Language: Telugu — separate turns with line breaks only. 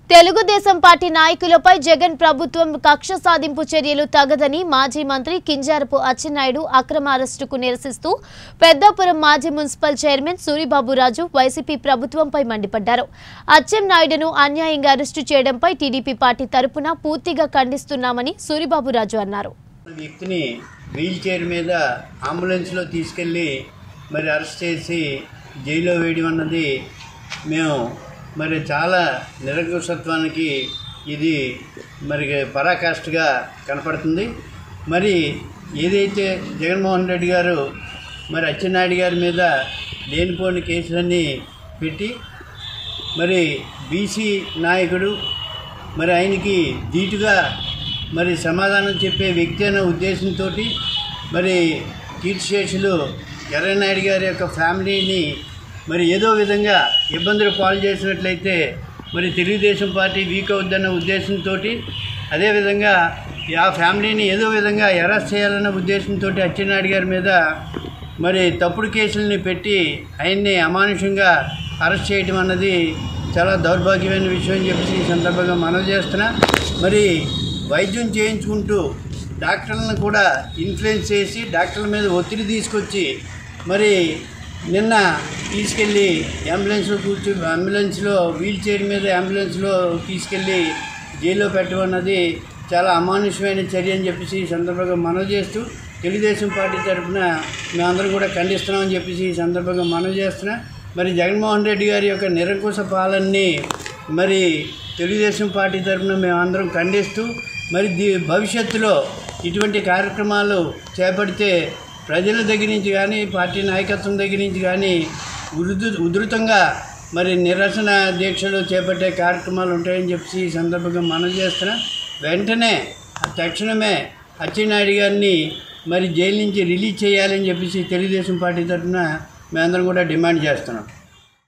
తెలుగుదేశం పార్టీ నాయకులపై జగన్ ప్రభుత్వం కక్ష సాధింపు చర్యలు తగదని మాజీ మంత్రి కింజారపు అచ్చెన్నాయుడు అక్రమ అరెస్టుకు నిరసిస్తూ పెద్దాపురం మాజీ మున్సిపల్ చైర్మన్ సూరిబాబురాజు వైసీపీ ప్రభుత్వంపై మండిపడ్డారు. అచ్చెన్నాయుడును అన్యాయంగా అరెస్టు చేయడంపై టీడీపీ పార్టీ తరపున పూర్తిగా ఖండిస్తున్నామని సూరిబాబురాజు అన్నారు.
వ్యక్తిని వీల్ చైర్ మీద అంబులెన్స్ లో తీసుకెళ్లి మరి అరెస్ట్ చేసి జైల్లో వేయడం అన్నది మేము మరి చాలా నిరంకుశత్వానికి ఇది మరి పరాకాష్ఠగా కనపడుతుంది. మరి ఏదైతే జగన్మోహన్ రెడ్డి గారు మరి అచ్చెన్నాయుడు గారి మీద లేనిపోని కేసులన్నీ పెట్టి మరి బీసీ నాయకుడు మరి ఆయనకి ధీటుగా మరి సమాధానం చెప్పే వ్యక్తి అనే ఉద్దేశంతో మరి కీర్తిశేషులు ఎర్రనాయుడు గారి యొక్క ఫ్యామిలీని మరి ఏదో విధంగా ఇబ్బందులు పాలు చేసినట్లయితే మరి తెలుగుదేశం పార్టీ వీక్ అవుద్దన్న ఉద్దేశంతో అదేవిధంగా ఆ ఫ్యామిలీని ఏదో విధంగా అరెస్ట్ చేయాలన్న ఉద్దేశంతో అచ్చెన్నాయుడు గారి మీద మరి తప్పుడు కేసులని పెట్టి ఆయన్ని అమానుషంగా అరెస్ట్ చేయడం అన్నది చాలా దౌర్భాగ్యమైన విషయం అని చెప్పేసి ఈ సందర్భంగా మనవి చేస్తున్నా. మరి వైద్యం చేయించుకుంటూ డాక్టర్లను కూడా ఇన్ఫ్లుయెన్స్ చేసి డాక్టర్ల మీద ఒత్తిడి తీసుకొచ్చి మరి నిన్న తీసుకెళ్ళి అంబులెన్స్లో వీల్ చైర్ మీద అంబులెన్స్లో తీసుకెళ్ళి జైల్లో పెట్టమన్నది చాలా అమానుషమైన చర్య అని చెప్పేసి ఈ సందర్భంగా మనవి చేస్తూ తెలుగుదేశం పార్టీ తరఫున మేమందరం కూడా ఖండిస్తున్నామని చెప్పేసి ఈ సందర్భంగా మనవి చేస్తున్నా. మరి జగన్మోహన్ రెడ్డి గారి యొక్క నిరంకుశ పాలనని మరి తెలుగుదేశం పార్టీ తరఫున మేమందరం ఖండిస్తూ మరి భవిష్యత్తులో ఇటువంటి కార్యక్రమాలు చేపడితే ప్రజల దగ్గర నుంచి కానీ పార్టీ నాయకత్వం దగ్గర నుంచి కానీ ఉధృతంగా మరి నిరసన దీక్షలు చేపట్టే కార్యక్రమాలు ఉంటాయని చెప్పి ఈ సందర్భంగా మనం చేస్తున్నా. వెంటనే తక్షణమే అచ్చెన్నాయుడు గారిని మరి జైలు నుంచి రిలీజ్ చేయాలని చెప్పేసి తెలుగుదేశం పార్టీ తరఫున మేమందరం కూడా డిమాండ్ చేస్తున్నాం.